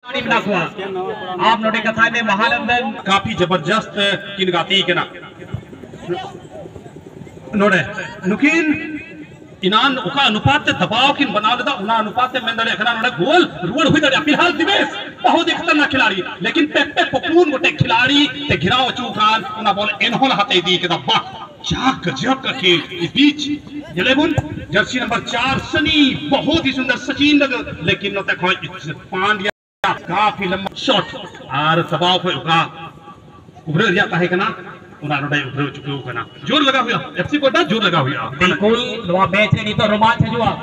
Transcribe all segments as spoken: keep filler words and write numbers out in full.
आप नोटे कथा में महानंदन काफी जबरदस्त किन गाती के ना नोटे नुकिन इनान उका अनुपात दबाव किन बना लेता उना अनुपात में दड़े खना नोटे गोल रुवड़ हुई दड़े फिलहाल दिवेश बहुत ही खतरनाक खिलाड़ी लेकिन पेपे पपून गोटे खिलाड़ी ते घिराव चूकान उना बॉल इनहोल हाथे दी के दबा चाक जक के इस बीच इलेवन जर्सी नंबर चार सनी बहुत ही सुंदर सचिन लग लेकिन नोटे खोई पांड्या काफी लंबा शॉट और दबाव पे उका उभर जाता है कना उना नोटे उभर चुके हो कना जोर लगा हुआ एफसी कोटा जोर लगा हुआ बिल्कुल नवा मैच नहीं तो रोमांच है जुआ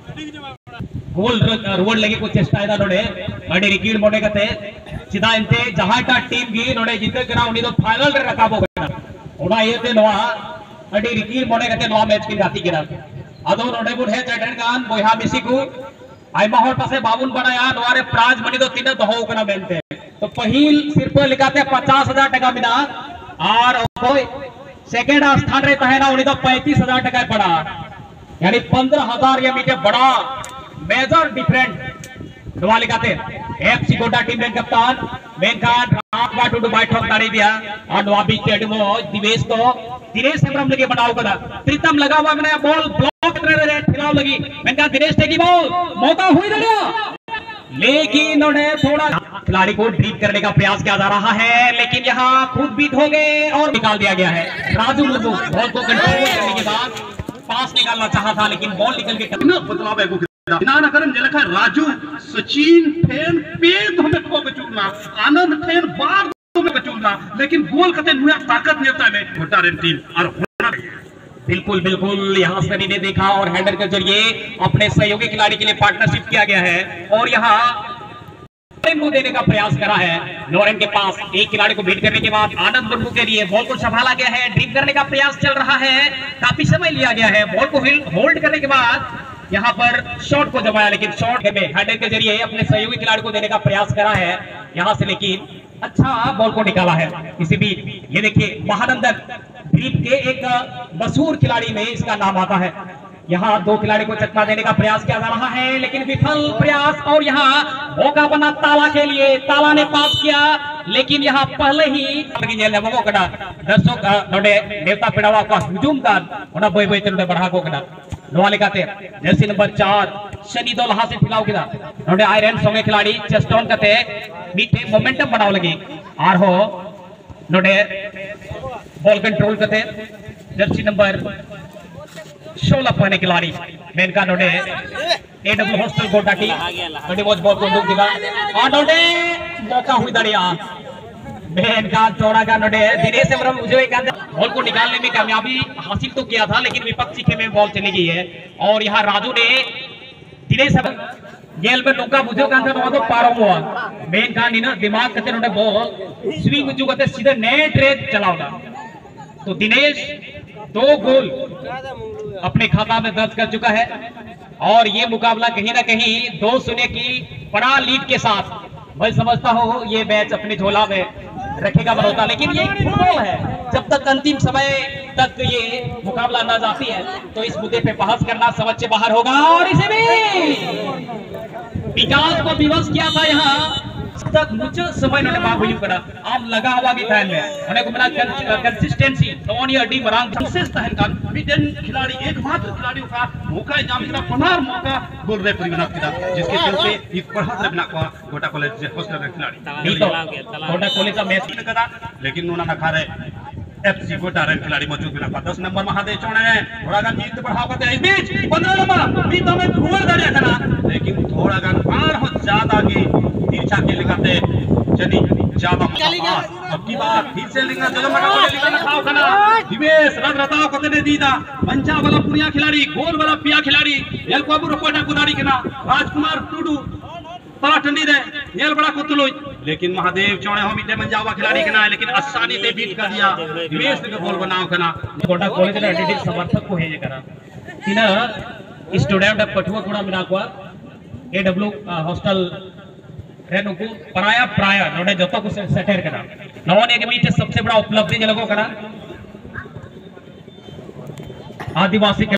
गोल रोड लगे को चेष्टा है नोटे अडी रिकीड मोडे कते सीधा इंते जहाटा टीम गी नोटे जिते कना उनी तो फाइनल रे रकाबो कना उना येते नवा अडी रिकीड मोडे कते नवा मैच की गाती करा अदो नोटे बुड है चटन कान बोहा मिसी को आइमा हर पासे बाबुन बनाया नवारे प्राज मनी तो तीन दहो कना बेनते तो पहिल सिर्फ लिखाते पचास हजार टका बिना और कोई सेकेंड स्थान रे तहेना उनी तो पैंतीस हजार टका पड़ा यानी पंद्रह हजार ये मीटे बड़ा मेजर डिफरेंट नवा लिखाते एफसी कोटा टीम में कप्तान मेनकान रात बाटू टू बैठक तारी दिया और नवा बीच टेडमो दिवेश तो दिनेश हेमरम लगे बनाओ कदा प्रीतम लगा हुआ मैंने बॉल ब्लॉक कर रहे खिलाव लगी मैंने दिनेश टेकी बॉल मौका हुई दड़िया लेकिन उन्हें थोड़ा खिलाड़ी को ड्रीप करने का प्रयास किया जा रहा है लेकिन यहाँ खुद बीट हो गए और निकाल दिया गया है राजू मुर्मू बॉल को कंट्रोल करने के बाद पास निकालना चाहा था लेकिन बॉल निकल के कितना बदलाव है ना करन जलखा राजू सचिन फेन पे हमें को बचूना आनंद फेन बार में बचूना लेकिन गोल कते नुया ताकत नेता में छोटा रे टीम और बिल्कुल बिल्कुल यहाँ सनी ने देखा और हैंडल के जरिए अपने सहयोगी खिलाड़ी के लिए पार्टनरशिप किया गया है और यहाँ देने का प्रयास करा है लॉरेन के पास एक खिलाड़ी को बीट करने के बाद आनंद मुर्मू के लिए बॉल को संभाला गया है ड्रिप करने का प्रयास चल रहा है काफी समय लिया गया है बॉल को होल्ड करने के बाद यहाँ पर शॉट को जमाया लेकिन शॉट में हैंडल के जरिए अपने सहयोगी खिलाड़ी को देने का प्रयास करा है यहाँ से लेकिन अच्छा बॉल को निकाला है इसी बीच ये देखिए महानंदन द्वीप के एक मशहूर खिलाड़ी में इसका नाम आता है यहाँ दो खिलाड़ी को चकमा देने का प्रयास किया जा रहा है लेकिन विफल प्रयास और यहाँ मौका बना ताला के लिए ताला ने पास किया लेकिन यहाँ पहले ही दर्शक नोडे देवता पिड़ावा का हुजूम का उना बोई बोई ते बढ़ा को कना नोवा लिखाते जर्सी नंबर चार शनि दो लहा से खिलाओ किदा नोडे आयरन संगे खिलाड़ी चेस्ट ऑन करते मीठे मोमेंटम बनाओ लगी आर हो नोडे बॉल कंट्रोल करते जर्सी नंबर सोलह पहने खिलाड़ी मेन का नोडे एडब्ल्यू हॉस्टल गोटा की नोडे वॉच बॉल को दुख दिला और नोडे मौका हुई दड़िया मेन का चौड़ा का नोडे दिनेश हेमरम मुझे एक बॉल को निकालने में कामयाबी हासिल तो किया था लेकिन विपक्षी खेमे में बॉल चली गई है और यहाँ राजू ने दिनेश गेल में नौका बुझो का अंदर तो पारो हुआ मेन का नीना दिमाग कते नोडे बॉल स्विंग जो करते सीधे नेट रे चलावला तो दिनेश दो गोल अपने खाता में दर्ज कर चुका है और ये मुकाबला कहीं ना कहीं दो शून्य की बड़ा लीड के साथ मैं समझता हूँ ये मैच अपने झोला में रखेगा बड़ौदा लेकिन ये फुटबॉल है जब तक अंतिम समय तक ये मुकाबला न जाती है तो इस मुद्दे पे बहस करना समझ से बाहर होगा और इसे भी विकास को विवश किया था यहाँ तक मुझे समय ने बाबू करा आम लगा हुआ की फैन में उन्हें को मिला कंसिस्टेंसी नॉन ये डी मरांग विशेष तहन का मिडन खिलाड़ी एकमात्र खिलाड़ी का मौका जाम किया पनार मौका गोल रे परिणाम किया जिसके चलते एक पढ़त लगना को गोटा कॉलेज हॉस्टल के खिलाड़ी गोटा कॉलेज का मैच करा लेकिन उन्होंने खा रहे एफसी गोटा रे खिलाड़ी मौजूद बिना दस नंबर महादेव चौड़े थोड़ा गान जीत बढ़ाव करते इस बीच पंद्रह नंबर भी तो में घूर दड़िया करा लेकिन थोड़ा गान पार हो ज्यादा की तिरछा के लिखाते चली ज्यादा अब की बात फिर से लिखना चलो मना को लिखना खाओ खाना दिवेश रन रताओ को ने दीदा पंचा वाला पुनिया खिलाड़ी गोल वाला पिया खिलाड़ी एल को अबू कोटा कुदाड़ी के ना राजकुमार टुडू तला ठंडी दे नेल बड़ा कुतलो लेकिन महादेव चौड़े हो मिटे मंजावा खिलाड़ी के ना लेकिन आसानी से बीट कर दिया दिवेश ने गोल बनाओ कना कोटा कॉलेज ने एडिटिव समर्थक को है ये करा तिना स्टूडेंट पठुआ कोड़ा मिला को एडब्ल्यू हॉस्टल रेनु को पराया प्राया नोडे जतो को सेटेर करा नवने के बीच सबसे बड़ा उपलब्धि जलगो करा आदिवासी